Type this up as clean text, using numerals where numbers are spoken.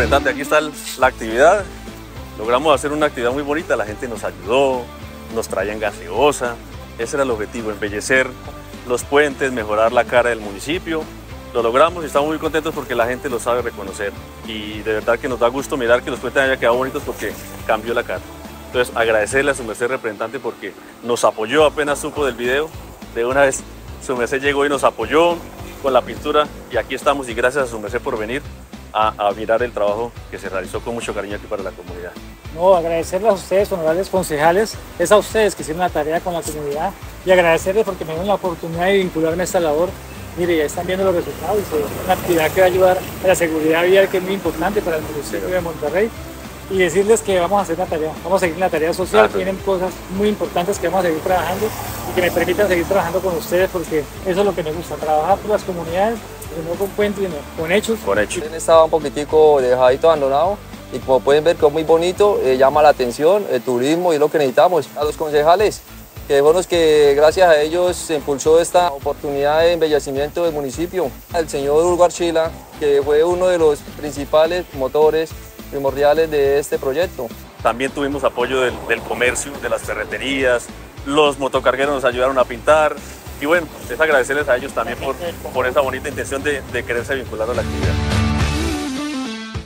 representante, aquí está la actividad. Logramos hacer una actividad muy bonita, la gente nos ayudó, nos traían gaseosa. Ese era el objetivo, embellecer los puentes, mejorar la cara del municipio. Lo logramos y estamos muy contentos porque la gente lo sabe reconocer. Y de verdad que nos da gusto mirar que los puentes hayan quedado bonitos porque cambió la cara. Entonces, agradecerle a su merced representante porque nos apoyó apenas supo del video. De una vez su merced llegó y nos apoyó con la pintura y aquí estamos y gracias a su merced por venir a mirar el trabajo que se realizó con mucho cariño aquí para la comunidad. No, agradecerles a ustedes, honorables concejales, es a ustedes que hicieron la tarea con la comunidad y agradecerles porque me dieron la oportunidad de vincularme a esta labor. Mire, ya están viendo los resultados, es una actividad que va a ayudar a la seguridad vial, que es muy importante para el municipio de Monterrey, y decirles que vamos a hacer la tarea, vamos a seguir la tarea social, tienen cosas muy importantes que vamos a seguir trabajando y que me permitan seguir trabajando con ustedes porque eso es lo que me gusta, trabajar por las comunidades, no con cuentos, sino con hechos. Con hechos. Estaba un poquitico dejadito, abandonado, y como pueden ver quedó muy bonito, llama la atención, el turismo y lo que necesitamos. A los concejales, que fueron los que gracias a ellos se impulsó esta oportunidad de embellecimiento del municipio. El señor Hugo Archila, que fue uno de los principales motores primordiales de este proyecto. También tuvimos apoyo del comercio, de las ferreterías, los motocargueros nos ayudaron a pintar y bueno, es agradecerles a ellos también por esa bonita intención de quererse vincular a la actividad.